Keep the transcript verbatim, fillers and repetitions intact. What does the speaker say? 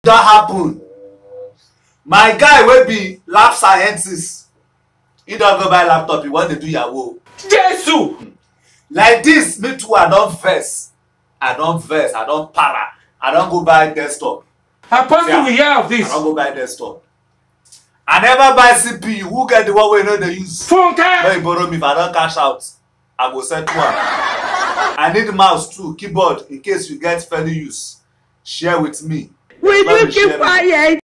don happen. My guy wey be lab scientist, he don go buy laptop, he wan dey do yahoo. Jesus! Like this, me too, I don vex. I don vex, I don para. I don go buy desktop. Apostle, yeah. We hear of this. I don go buy desktop. I never buy C P U. Who get the one wey no dey use? Phone card. When you borrow me, if I don cash out, I go send one. I need mouse too, keyboard, in case you get fairly use. Share with me. Will you keep quiet?